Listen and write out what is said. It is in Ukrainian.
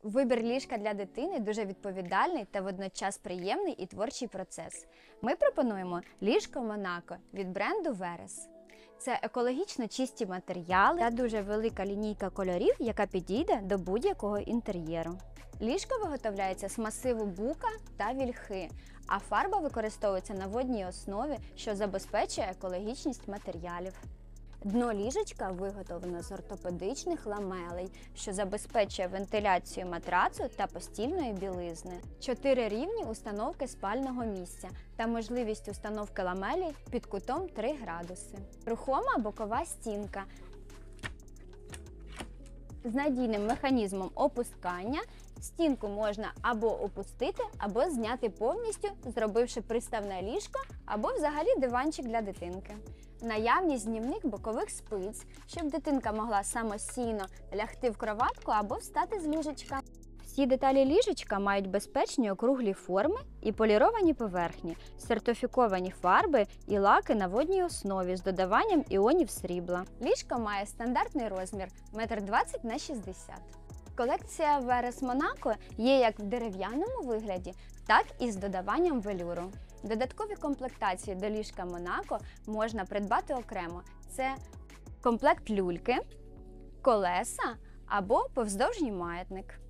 Вибір ліжка для дитини дуже відповідальний та водночас приємний і творчий процес. Ми пропонуємо ліжко Монако від бренду Верес. Це екологічно чисті матеріали та дуже велика лінійка кольорів, яка підійде до будь-якого інтер'єру. Ліжко виготовляється з масиву бука та вільхи, а фарба використовується на водній основі, що забезпечує екологічність матеріалів. Дно ліжечка виготовлено з ортопедичних ламелей, що забезпечує вентиляцію матрацу та постільної білизни. 4 рівні установки спального місця та можливість установки ламелей під кутом 3 градуси. Рухома бокова стінка з надійним механізмом опускання. Стінку можна або опустити, або зняти повністю, зробивши приставне ліжко, або взагалі диванчик для дитинки. Наявність знімних бокових спиць, щоб дитинка могла самостійно лягти в кроватку або встати з ліжечка. Всі деталі ліжечка мають безпечні округлі форми і поліровані поверхні, сертифіковані фарби і лаки на водній основі з додаванням іонів срібла. Ліжко має стандартний розмір 1,20 х 60 м. Колекція Верес Монако є як в дерев'яному вигляді, так і з додаванням велюру. Додаткові комплектації до ліжка Монако можна придбати окремо. Це комплект люльки, колеса або повздовжній маятник.